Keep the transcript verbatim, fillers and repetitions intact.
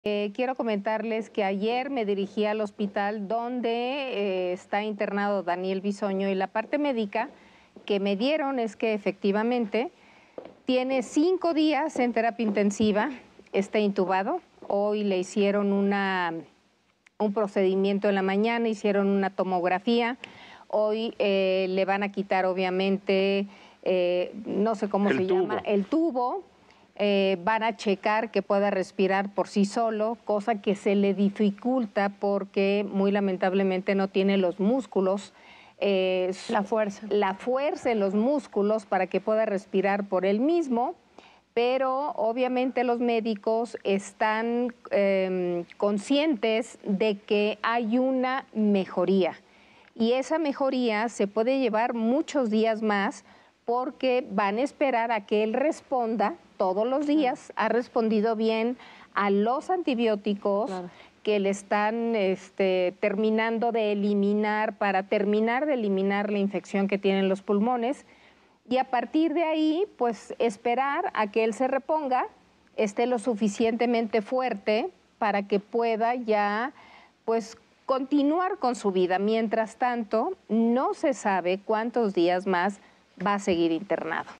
Eh, quiero comentarles que ayer me dirigí al hospital donde eh, está internado Daniel Bisoño y la parte médica que me dieron es que efectivamente tiene cinco días en terapia intensiva, está intubado. Hoy le hicieron una, un procedimiento en la mañana, hicieron una tomografía. Hoy eh, le van a quitar obviamente, eh, no sé cómo El se tubo. llama, el tubo. Eh, van a checar que pueda respirar por sí solo, cosa que se le dificulta porque muy lamentablemente no tiene los músculos, eh, La fuerza. la fuerza en los músculos para que pueda respirar por él mismo, pero obviamente los médicos están eh, conscientes de que hay una mejoría y esa mejoría se puede llevar muchos días más porque van a esperar a que él responda todos los días, ha respondido bien a los antibióticos claro. que le están este, terminando de eliminar, para terminar de eliminar la infección que tienen los pulmones, y a partir de ahí, pues esperar a que él se reponga, esté lo suficientemente fuerte para que pueda ya, pues, continuar con su vida. Mientras tanto, no se sabe cuántos días más va a seguir internado.